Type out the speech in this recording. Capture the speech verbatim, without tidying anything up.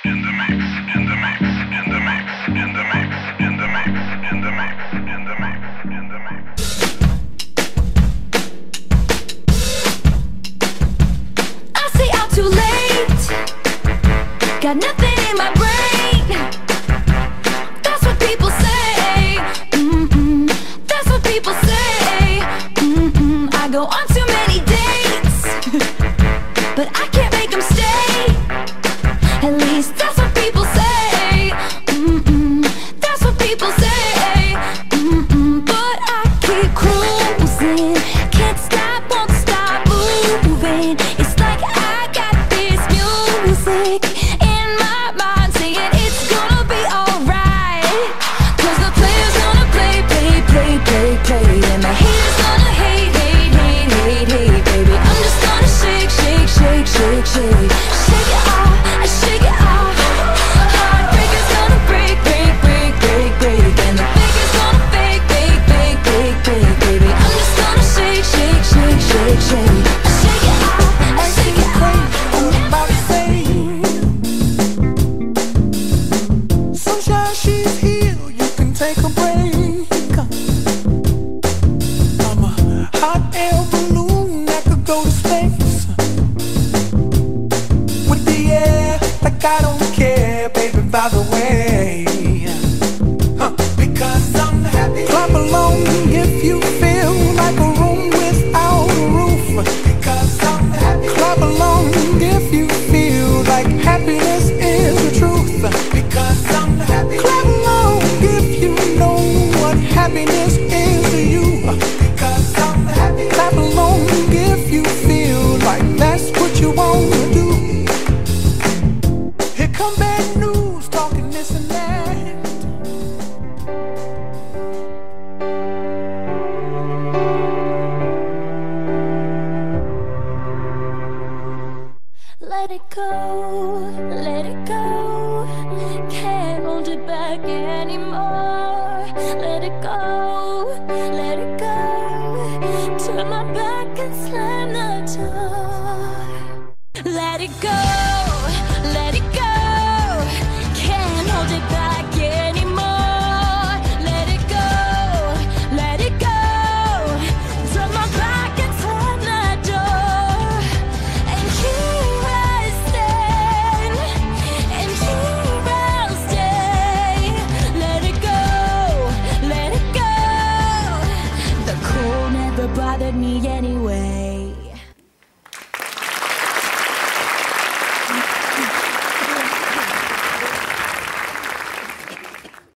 in the mix, in the mix, in the mix, in the mix, in the mix, in the mix, in the mix, in the mix. I stay out too late, got nothing in my brain. That's what people say. Mm-mm. That's what people say. Mm-mm. I go on too many dates, but I can't make them stay. At least that's what people say. Mm-mm. That's what people say. Mm-mm. But I keep cruising, can't stop, won't stop moving. It's like I got this music in my mind saying it's gonna be alright. Cause the player's gonna play, play, play, play, play, and the haters gonna hate, hate, hate, hate, hate, baby. I'm just gonna shake, shake, shake, shake, shake. Shake it off, I shake it off. Heartbreaker's gonna break, break, break, break, break, and the faker's gonna fake, fake, fake, fake, fake, baby. I'm just gonna shake, shake, shake, shake, shake. I shake it off, I shake it off. What about say? Sunshine, she's here, you can take a break. I'm a hot air balloon that could go to space with the air, like I don't care, baby, by the way. Huh. Because I'm happy. Clap along if you feel like a room without a roof. Because I'm happy. Clap along if you feel like happiness is the truth. Because I'm happy. Clap along if you know what happiness is to you. Because I'm happy. Clap along if you feel like that's what you want to do. Here come bad news, talking this and that. Let it go, let it go. Can't hold it back anymore.